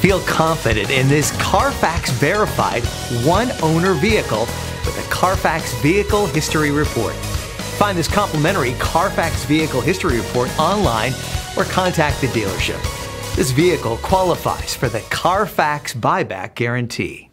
Feel confident in this CarFax verified one-owner vehicle with a CarFax Vehicle History Report. Find this complimentary CarFax Vehicle History Report online or contact the dealership. This vehicle qualifies for the CarFax Buyback Guarantee.